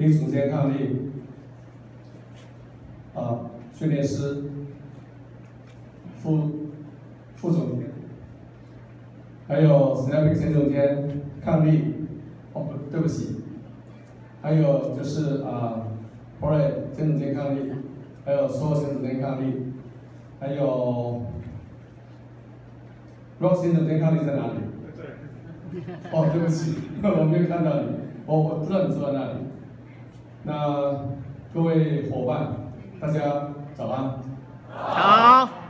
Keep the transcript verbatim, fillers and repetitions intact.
林总监抗力，啊，训练师，副副总监，还有 Snappic 前总监抗力，哦不，对不起，还有就是啊 ，Pole 前总监抗力，还有所有前总监抗力，还有 Rock 前总监抗力在哪里？哦，对不起，我没有看到你，我我不知道你坐在那里。那各位伙伴，大家早安。 好。